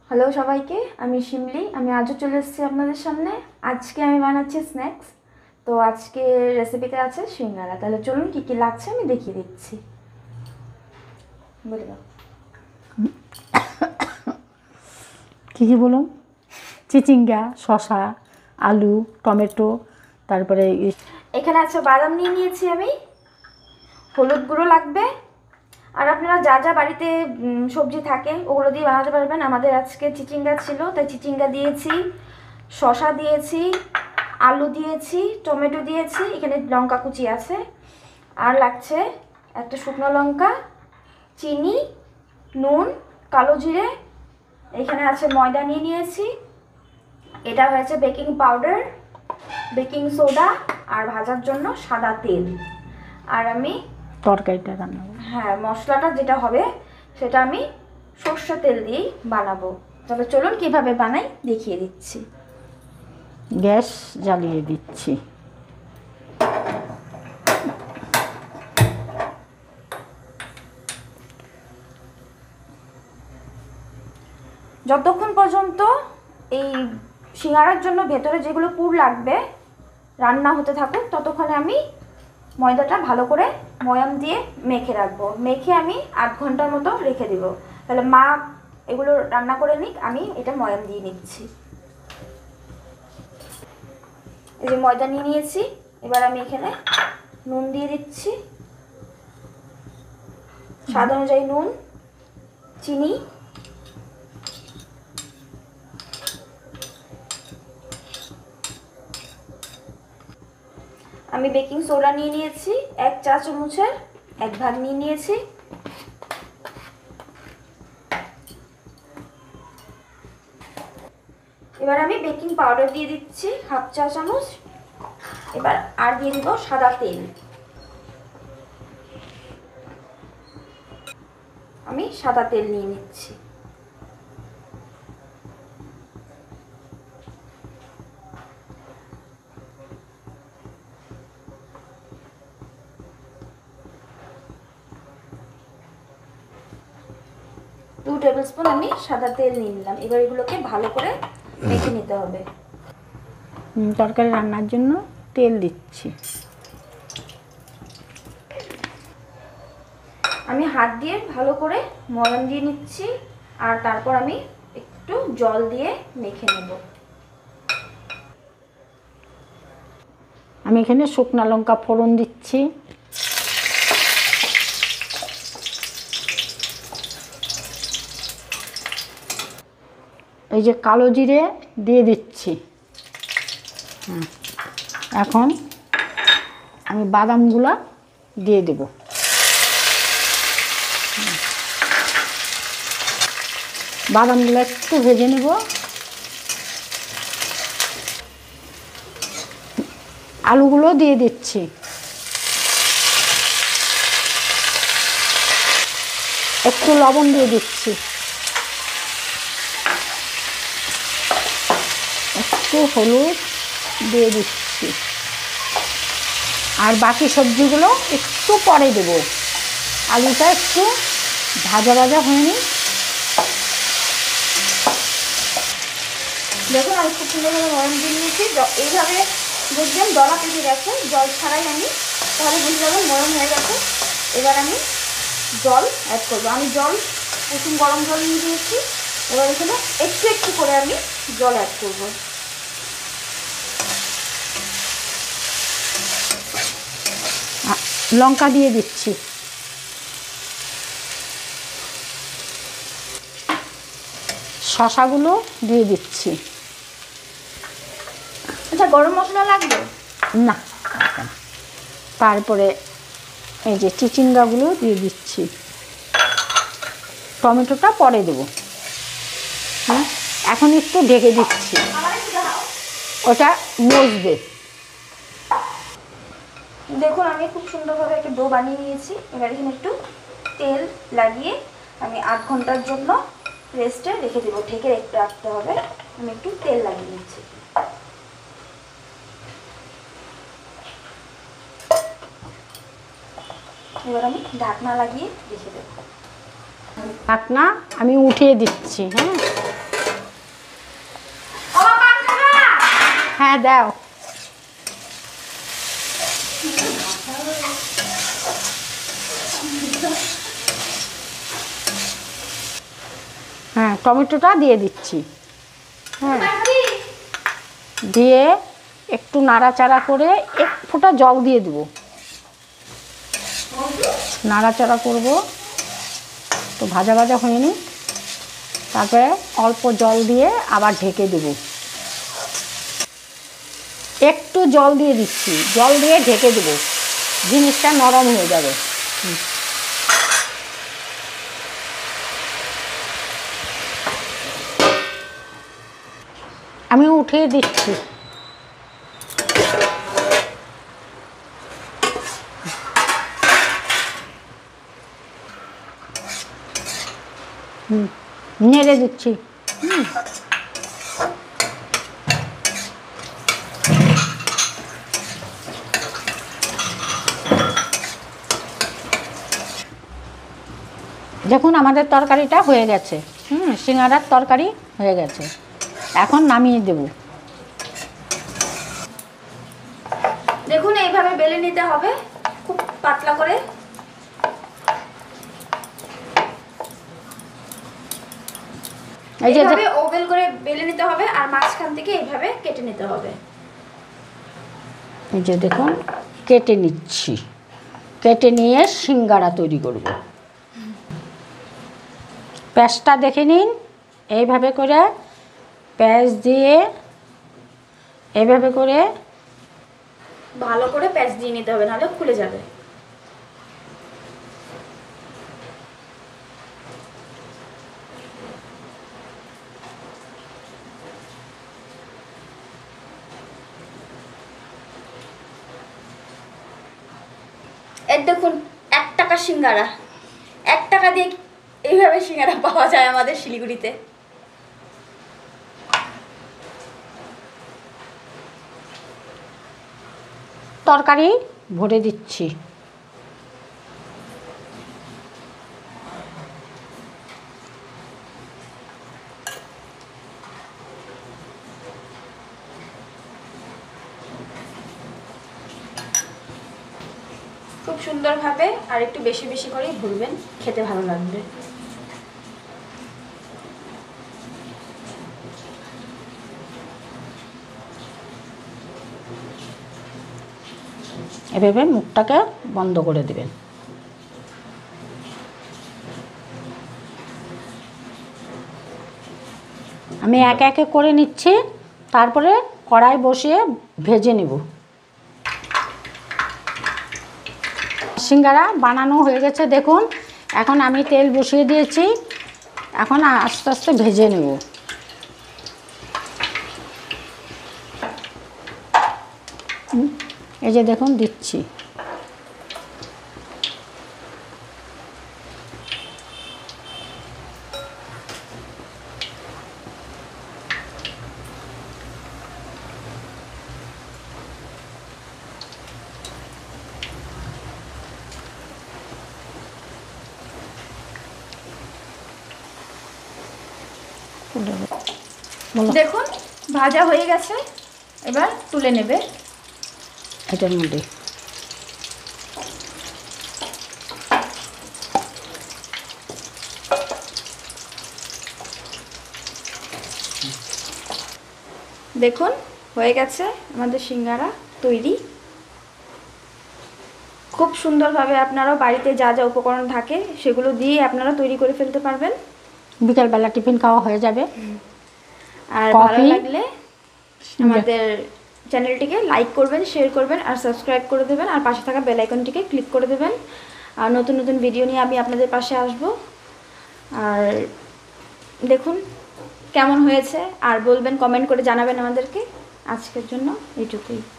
Hello সবাইকে, আমি শিমলি। আমি আজও চলে এসেছি আপনাদের সামনে। আজকে আমি বানাচ্ছি স্ন্যাক্স। তো আজকে রেসিপিতে আছে সিঙ্গারা। তাহলে চলুন কী কী লাগছে আমি দেখিয়ে দিচ্ছি। বলে দাও কী কী বলুন? চিচিঙ্গা, শসা, আলু, টমেটো, তারপরে এখানে আছে বাদাম নিয়ে নিয়েছি আমি, হলুদ গুঁড়ো লাগবে। আর আপনারা যা যা বাড়িতে সবজি থাকে ওগুলো দিয়ে বানাতে পারবেন। আমাদের আজকে চিচিঙ্গা ছিল তাই চিচিঙ্গা দিয়েছি, শসা দিয়েছি, আলু দিয়েছি, টমেটো দিয়েছি, এখানে লঙ্কা কুচি আছে। আর লাগছে একটা শুকনো লঙ্কা, চিনি, নুন, কালো জিরে। এখানে আছে ময়দা নিয়ে নিয়েছি, এটা হয়েছে বেকিং পাউডার, বেকিং সোডা আর ভাজার জন্য সাদা তেল। আর আমি তরকারিটা রান্না করব। হ্যাঁ, মশলাটা যেটা হবে সেটা আমি সর্ষে তেল দিয়েই বানাবো। তবে চলুন কিভাবে বানাই দেখিয়ে দিচ্ছি। গ্যাস জ্বালিয়ে দিচ্ছি। যতক্ষণ পর্যন্ত এই সিঙ্গারার জন্য ভেতরে যেগুলো পুর লাগবে রান্না হতে থাকুক, ততক্ষণে আমি ময়দাটা ভালো করে ময়াম দিয়ে মেখে রাখবো। মেখে আমি 8 ঘন্টার মতো রেখে দিব। তাহলে মা এগুলো রান্না করে নিক, আমি এটা ময়াম দিয়ে নিচ্ছি। এই যে ময়দা নিয়ে নিয়েছি, এবার আমি এখানে নুন দিয়ে দিচ্ছি, স্বাদ অনুযায়ী নুন, চিনি, আমি বেকিং সোডা নিয়ে নিয়েছি 1 চা চামচের 1 ভাগ নিয়ে নিয়েছি। এবার আমি বেকিং পাউডার দিয়ে দিচ্ছি 1/2 চা চামচ। এবার আর দিয়ে দিব সাদা তেল। আমি সাদা তেল নিয়ে নিচ্ছি। দু টেবিল স্পুন আমি সাদা তেল নিয়ে নিলাম। এবার এগুলোকে ভালো করে মেখে নিতে হবে। তরকারি রান্নার জন্য তেল দিচ্ছি। আমি হাত দিয়ে ভালো করে ময়াম দিয়ে নিচ্ছি, আর তারপর আমি একটু জল দিয়ে মেখে নেব। আমি এখানে শুকনো লঙ্কা ফোড়ন দিচ্ছি। এই যে কালো জিরে দিয়ে দিচ্ছি। এখন আমি বাদামগুলা দিয়ে দেব। বাদামগুলো একটু ভেজে নেব। আলুগুলো দিয়ে দিচ্ছি। একটু লবণ দিয়ে দিচ্ছি, একটু হলুদ দিয়ে দিচ্ছি। আর বাকি সবজিগুলো একটু পরে দেব। আলুটা একটু ভাজা ভাজা হয়নি। দেখুন আমি খুব সুন্দরভাবে ময়াম দিয়ে নিয়েছি। এইভাবে দেখবেন দলা পেকে গেছে, জল ছাড়াই আমি, তাহলে বুঝে যাবেন ময়াম হয়ে গেছে। এবার আমি জল অ্যাড করবো। আমি জল কুসুম গরম জল নিয়ে দিয়েছি। এবার এখানে একটু একটু করে আমি জল অ্যাড করবো। লঙ্কা দিয়ে দিচ্ছি। শসাগুলো দিয়ে দিচ্ছি। আচ্ছা, গরম মশলা লাগবে না। তারপরে এই যে চিচিঙ্গাগুলো দিয়ে দিচ্ছি। টমেটোটা পরে দেবো। হ্যাঁ, এখন একটু ঢেকে দিচ্ছি, ওটা মজবে। দেখুন আমি খুব সুন্দরভাবে একটা ডো বানিয়ে নিয়েছি। এবার এখানে একটু তেল লাগিয়ে আমি 8 ঘন্টার জন্য রেস্টে রেখে দেবো। ঢেকে রাখতে হবে। আমি একটু তেল লাগিয়ে নিচ্ছি। এবার আমি ঢাকনা লাগিয়ে রেখে দেবো। ঢাকনা আমি উঠিয়ে দিচ্ছি। হ্যাঁ, হ্যাঁ দাও। হ্যাঁ টমেটোটা দিয়ে দিচ্ছি। হ্যাঁ দিয়ে একটু নাড়াচাড়া করে এক ফোঁটা জল দিয়ে দেবো, নাড়াচাড়া করব তো ভাজা ভাজা হয়ে নি, তারপরে অল্প জল দিয়ে আবার ঢেকে দেব। একটু জল দিয়ে দিচ্ছি, জল দিয়ে ঢেকে দেবো, জিনিসটা নরম হয়ে যাবে। আমি উঠিয়ে দিচ্ছি। নেড়ে দিচ্ছি। দেখুন আমাদের তরকারিটা হয়ে গেছে। সিঙ্গারার তরকারি হয়ে গেছে, এখন নামিয়ে দেব। দেখুন এইভাবে বেলে নিতে হবে খুব পাতলা করে। এইভাবে ওভেল করে বেলে নিতে হবে আর মাঝখান থেকে এইভাবে কেটে নিতে হবে। এই যে দেখুন কেটে নিচ্ছি, কেটে নিয়ে সিঙ্গারা তৈরি করব। পেঁয়াজটা দেখে নিন, এইভাবে করে পেঁয়াজ দিয়ে এইভাবে করে ভালো করে প্যাঁচ দিয়ে নিতে হবে, নাহলে খুলে যাবে। এর দেখুন 1 টাকা সিঙ্গারা, 1 টাকা দিয়ে এইভাবে সিঙ্গারা পাওয়া যায় আমাদের শিলিগুড়িতে। তরকারি ভরে দিচ্ছি। খুব সুন্দরভাবে আর একটু বেশি বেশি করেই ভরবেন, খেতে ভালো লাগবে। এভাবে মুখটাকে বন্ধ করে দেবেন। আমি একে একে করে নিচ্ছি, তারপরে কড়াই বসিয়ে ভেজে নেব। সিঙ্গারা বানানো হয়ে গেছে দেখুন, এখন আমি তেল বসিয়ে দিয়েছি, এখন আস্তে আস্তে ভেজে নেব। এই যে দেখুন দিচ্ছি। দেখুন ভাজা হয়ে গেছে, এবার তুলে নেবে এটার মধ্যে। দেখুন হয়ে গেছে আমাদের সিঙ্গারা তৈরি। খুব সুন্দরভাবে আপনারাও বাড়িতে যা যা উপকরণ থাকে সেগুলো দিয়ে আপনারা তৈরি করে ফেলতে পারবেন। বিকালবেলা টিফিন খাওয়া হয়ে যাবে। আর ভালো লাগলে আমাদের চ্যানেলটিকে লাইক করবেন, শেয়ার করবেন আর সাবস্ক্রাইব করে দেবেন, আর পাশে থাকা বেল আইকনটিকে ক্লিক করে দেবেন। আর নতুন নতুন ভিডিও নিয়ে আমি আপনাদের পাশে আসব। আর দেখুন কেমন হয়েছে আর বলবেন, কমেন্ট করে জানাবেন আমাদেরকে। আজকের জন্য এইটুকুই।